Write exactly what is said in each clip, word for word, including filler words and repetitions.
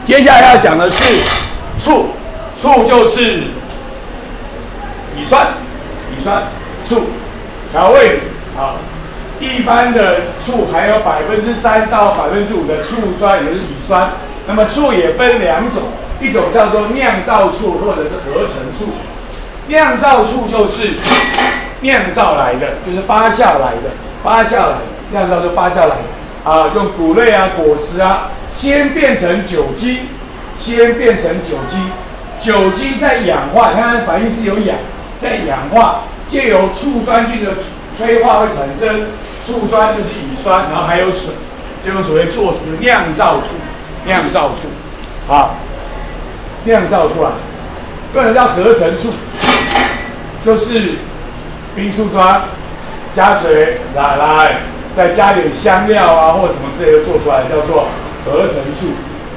接下来要讲的是醋，醋就是乙酸，乙酸醋调味啊。一般的醋含有百分之三到百分之五的醋酸，也就是乙酸。那么醋也分两种，一种叫做酿造醋或者是合成醋。酿造醋就是酿造来的，就是发酵来的，发酵来的，酿造就发酵来的啊，用谷类啊、果实啊，先变成酒精，先变成酒精，酒精再氧化，你看反应是有氧，再氧化，借由醋酸菌的催化会产生醋酸，就是乙酸，然后还有水，这种所谓做出的酿造醋，酿造醋，啊，酿造出来，不能叫合成醋，就是冰醋酸加水拿来，再加点香料啊或者什么之类的做出来，叫做合成醋。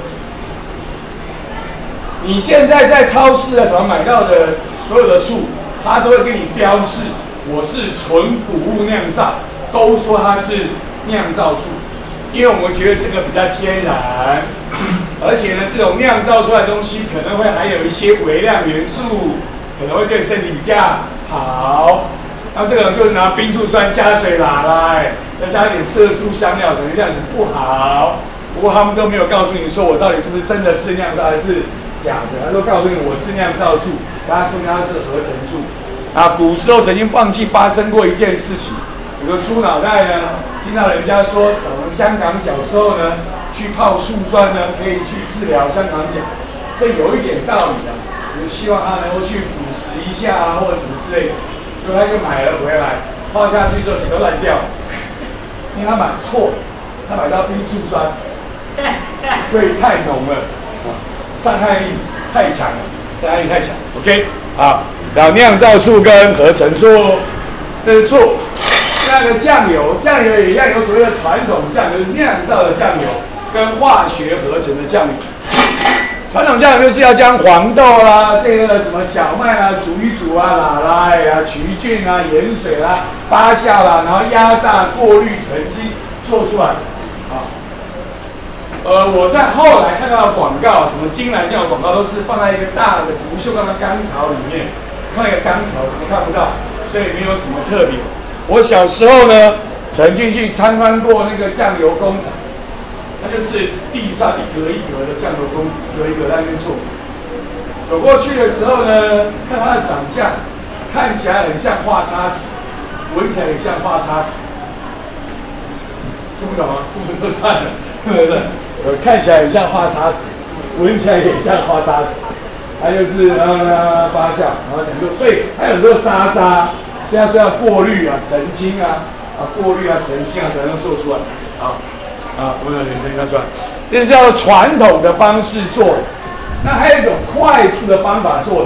你现在在超市啊，怎么买到的所有的醋，它都会给你标示。我是纯谷物酿造，都说它是酿造醋，因为我们觉得这个比较天然，而且呢，这种酿造出来的东西可能会含有一些微量元素，可能会对身体比较好。那这个就拿冰醋酸加水拿来，再加一点色素香料，可能这样子不好。不过他们都没有告诉你说我到底是不是真的是酿造还是假的，他都告诉你我是酿造醋，大家说明它是合成醋。啊，古时候曾经忘记发生过一件事情，有个猪脑袋呢，听到人家说，咱们香港脚之后呢，去泡醋酸呢，可以去治疗香港脚，这有一点道理的，就是希望他能够去腐蚀一下啊，或者什么之类的，所以他就买了回来，泡下去之后整个烂掉，因为他买错了，他买到冰醋酸，所以太浓了，伤害力太强了，伤害力太强 ，OK， 好。然后酿造醋跟合成醋，这是醋。那个酱油，酱油也一样有所谓的传统酱油，就是酿造的酱油跟化学合成的酱油。传统酱油就是要将黄豆啦、这个什么小麦啊煮一煮啊、拉拉呀、曲菌啊、盐水啦、发酵啦，然后压榨、过滤、澄清做出来。啊，呃，我在后来看到的广告，什么金兰酱油广告都是放在一个大的不锈钢的钢槽里面。看一个钢槽怎么看不到，所以没有什么特别。我小时候呢，曾经去参观过那个酱油工厂，它就是地上一格一格的酱油工，一格一格在那边做。走过去的时候呢，看它的长相，看起来很像画叉子，闻起来也像画叉子。听不懂吗？不懂就算了，对不对？呃，看起来很像画叉子，闻起来也像画叉子。它就是然后呢发酵，然后很多，所以还有很多渣渣，这样是要过滤啊、澄清啊、啊过滤啊、澄清啊才能做出来。好，啊，我有点澄清它出来，这是叫传统的方式做的。那还有一种快速的方法做的，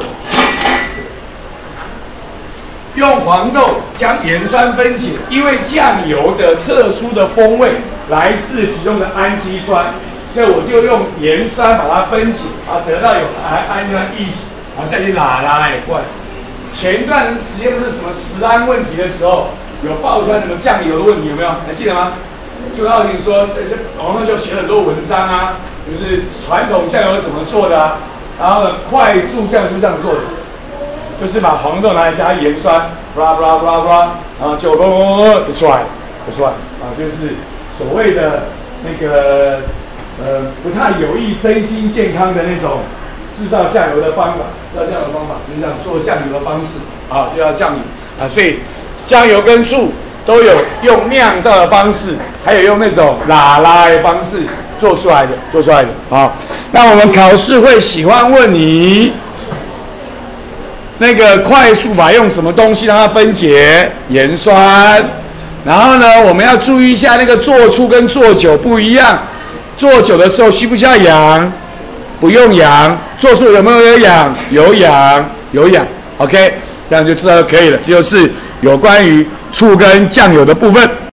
用黄豆将盐酸分解，因为酱油的特殊的风味来自其中的氨基酸。所以我就用盐酸把它分解，啊，得到有氨氨酸液体，然后再去拉拉一罐。前段时间不是什么食安问题的时候，有爆出来什么酱油的问题，有没有？还记得吗？就告诉你说，网上就写很多文章啊，就是传统酱油怎么做的啊，然后呢，快速酱就这样做的，就是把黄豆拿来加盐酸，布拉布拉布拉布拉，然后就嘣嘣嘣就出来，就出来啊，就是所谓的那个。呃，不太有益身心健康的那种制造酱油的方法，制造酱油的方法就是这样做酱油的方式啊，就要酱油啊，所以酱油跟醋都有用酿造的方式，还有用那种拉拉的方式做出来的，做出来的啊。那我们考试会喜欢问你，那个快速法用什么东西让它分解？盐酸。然后呢，我们要注意一下那个做醋跟做酒不一样。做酒的时候需不需要氧？不用氧。做醋有没有氧？有氧，有氧。OK， 这样就知道可以了。这就是有关于醋跟酱油的部分。